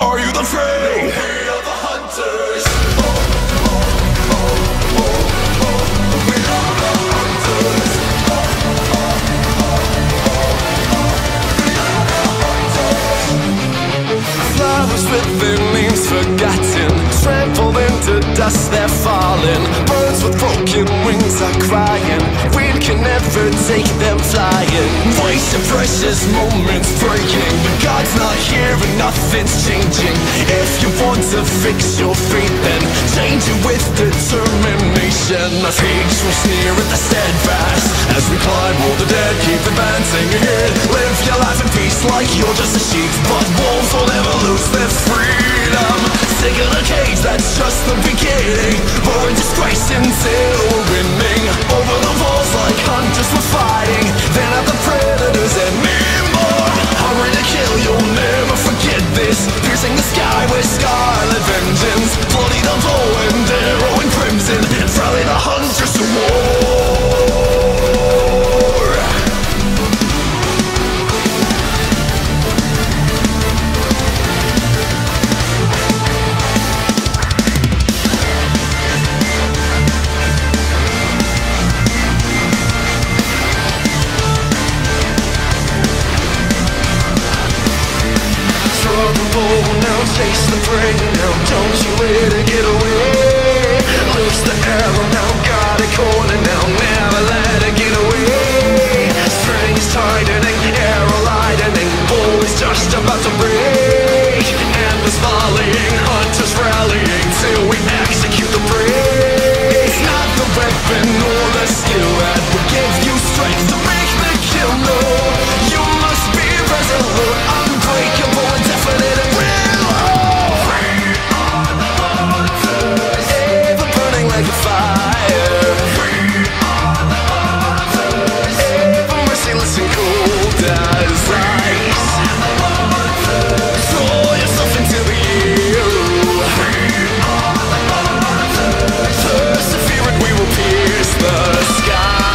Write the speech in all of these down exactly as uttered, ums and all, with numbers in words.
Are you the prey? No, we are the hunters. Oh, oh, oh, oh, oh. We are the hunters. Oh, oh, oh, oh, oh. We are the hunters. Flowers with their names forgotten, trampled into dust they're falling. Birds with broken wings are crying, wind can never take them flying. Waste your precious moments breaking, but God's not here and nothing's changing. If you want to fix your fate, then change it with determination. The pigs will sneer at the steadfast as we climb all the dead, keep advancing ahead. Live your life in peace like you're just a sheep, but wolves will never lose their freedom. Sick of the cage, that's just the beginning. We're in disgrace until we're winning. Over the walls like hunters we're fighting, then at the predators and more. Hungry to kill, you'll never forget this. Piercing the sky with scarlet vengeance, bloody the bow and arrow and crimson, and rally the hunters to war. Now chase the prey, now don't you let it get away. Loose the arrow, now got it cornered, now never let it get away. Strings tightening, arrow lightening, bow is just about to break. Embers volleying, hunters rallying, till we execute the prey. It's not the weapon or the skill that will give you strength to make the kill, no. You must be resolute, unbreakable, and definite and real. Like a fire, we are the hunters. Ever merciless and cold as ice. Throw yourself into the air. We are the hunters. Persevere and we will pierce the skies.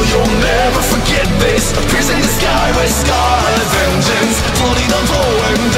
Piercing the sky with scarlet vengeance, bloody the bow and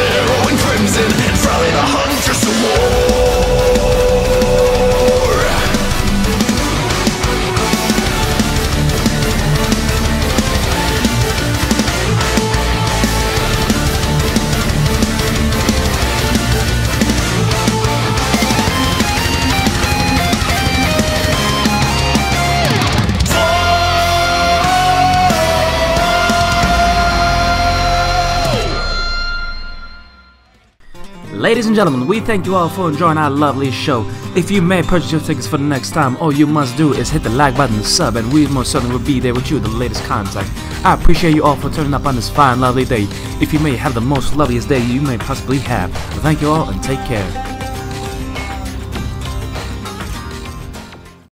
Ladies and gentlemen, we thank you all for enjoying our lovely show. If you may purchase your tickets for the next time, all you must do is hit the like button, sub, and we most certainly will be there with you, the latest contact. I appreciate you all for turning up on this fine, lovely day. If you may have the most loveliest day you may possibly have. Thank you all and take care.